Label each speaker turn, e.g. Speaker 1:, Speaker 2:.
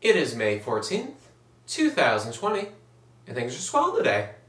Speaker 1: It is May 14th, 2020, and things are swell today.